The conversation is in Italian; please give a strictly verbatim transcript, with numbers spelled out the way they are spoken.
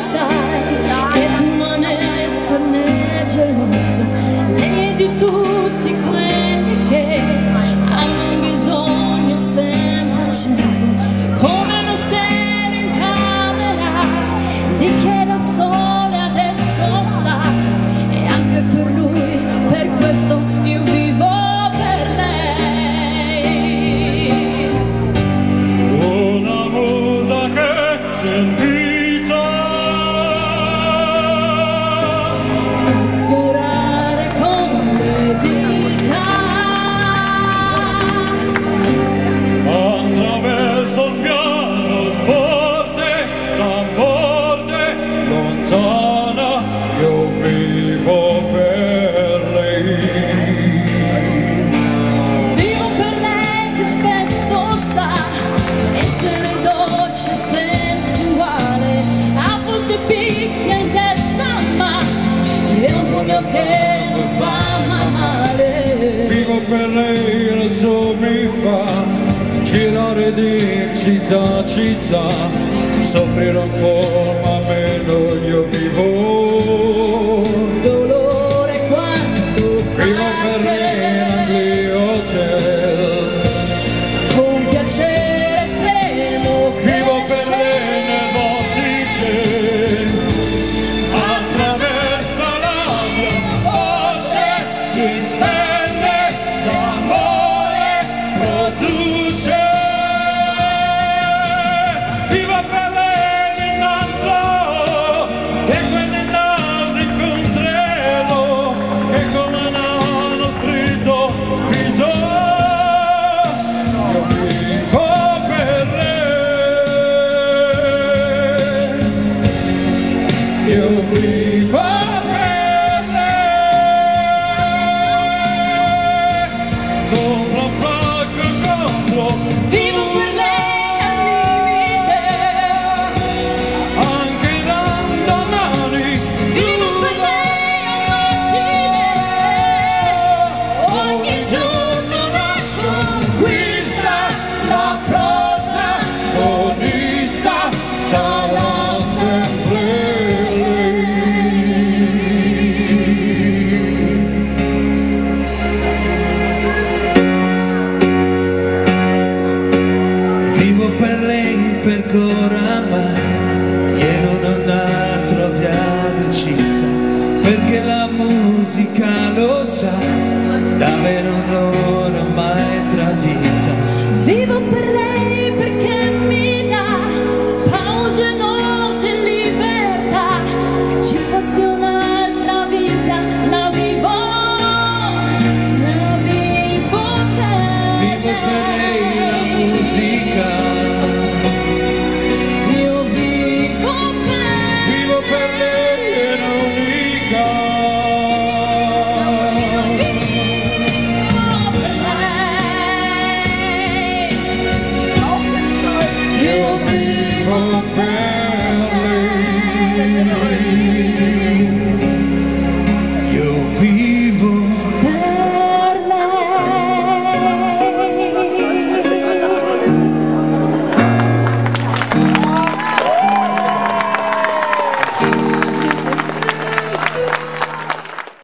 sai che tu non esserne geloso, lei di tutti quelli che hanno un bisogno sempre acceso, come uno stereo in camera di chi da sole adesso sa, e anche per lui, per questo io vivo per lei. Una musa che ci invita A sfiorare con le dita attraverso il pianoforte, la morte lontana, io vivo per lei. Vivo per lei che spesso sa essere dolce e sensuale, a volte picchia in testa ma è un pugno che non fa mai male. Vivo per lei, lo so mi fa girare di città a città, soffrire un po' ma meno io vivo. Dolore quanto Vivo per lei negli hotel, con piacere estremo vivo per cresce. lei nei vortici, attraverso la mia voce si spende, l'amore produce. Vivo per lei incontro, e quell'incontro incontrerò, che come hanno scritto viso. Io vivo per lei, io vivo per lei, sopra un palco incontro, Vivo per lei al limite, anche dando mani. vivo per lei a margine, ogni giorno una conquista, la Protagonista sarà sempre lei. Vivo per lei perché oramai che non ha trovato città, perché la musica lo sa, davvero non l'ho mai tradita. Vivo per lei perché mi dà pause, notte e libertà, ci fa